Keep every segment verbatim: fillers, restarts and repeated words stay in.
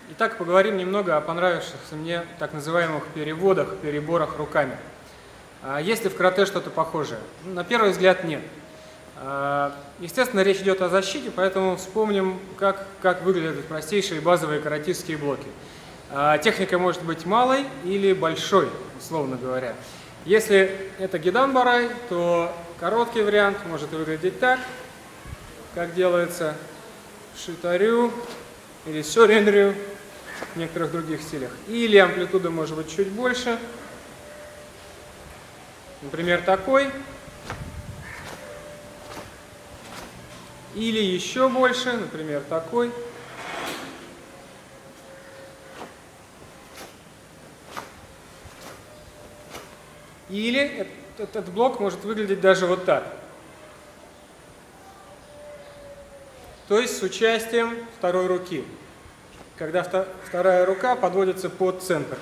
Итак, поговорим немного о понравившихся мне так называемых переводах, переборах руками. Есть ли в карате что-то похожее? На первый взгляд нет. Естественно, речь идет о защите, поэтому вспомним, как, как выглядят простейшие базовые каратистские блоки. Техника может быть малой или большой, условно говоря. Если это гидан-барай, то короткий вариант может выглядеть так, как делается шитарю или сёренрю в некоторых других стилях. Или амплитуда может быть чуть больше, например, такой. Или еще больше, например, такой. Или этот блок может выглядеть даже вот так. То есть с участием второй руки, когда вторая рука подводится под центр.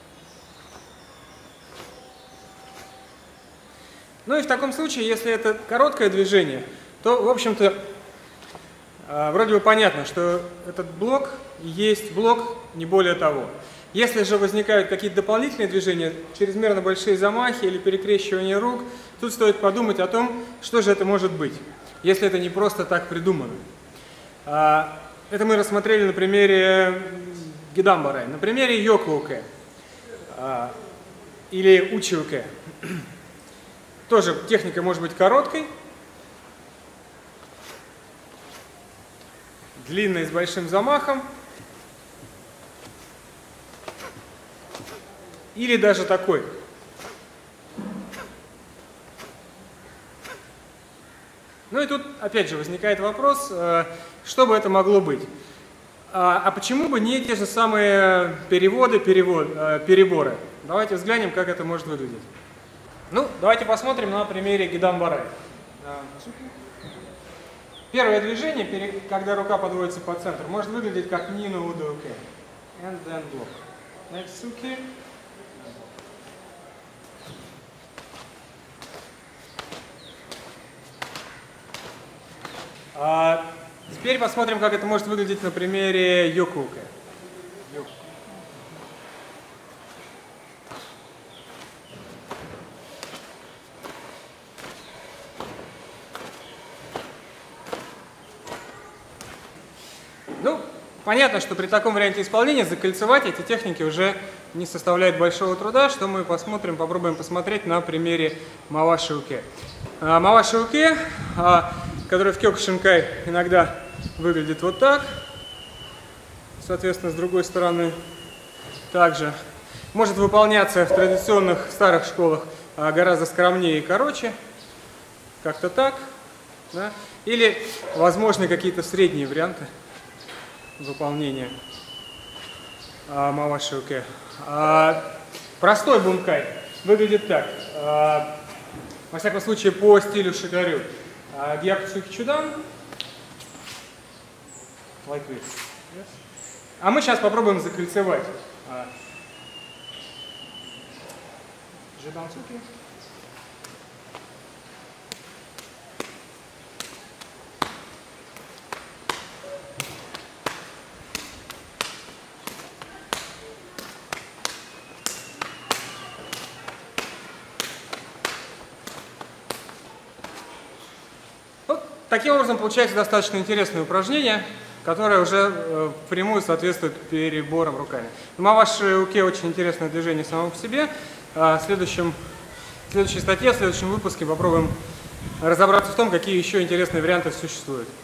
Ну и в таком случае, если это короткое движение, то, в общем-то, вроде бы понятно, что этот блок есть блок, не более того. Если же возникают какие-то дополнительные движения, чрезмерно большие замахи или перекрещивание рук, тут стоит подумать о том, что же это может быть, если это не просто так придумано. Это мы рассмотрели на примере гидан-барай, на примере йоку-уке или учи-уке. Тоже техника может быть короткой, длинной с большим замахом, или даже такой. Ну и тут опять же возникает вопрос, что бы это могло быть. А почему бы не те же самые переводы, перевод, переборы? Давайте взглянем, как это может выглядеть. Ну, давайте посмотрим на примере гидан-барай. Первое движение, когда рука подводится по центру, может выглядеть как нину удо-уке. And then block. Next suki. А теперь посмотрим, как это может выглядеть на примере йоку-уке. Ну, понятно, что при таком варианте исполнения закольцевать эти техники уже не составляет большого труда, что мы посмотрим, попробуем посмотреть на примере маваши-уке. Маваши-уке, который в кёкушинкай иногда выглядит вот так, соответственно, с другой стороны также может выполняться в традиционных старых школах гораздо скромнее и короче, как-то так, да? Или, возможно, какие-то средние варианты выполнения а, маваши-уке. А, простой бункай выглядит так, а, во всяком случае по стилю шитарю. Гьяку-цуки чудан, like this. Yes. А мы сейчас попробуем закольцевать. Жидан-цуки. Таким образом, получается достаточно интересное упражнение, которое уже впрямую соответствует переборам руками. Маваши-уке очень интересное движение само по себе. В, следующем, в следующей статье, в следующем выпуске попробуем разобраться в том, какие еще интересные варианты существуют.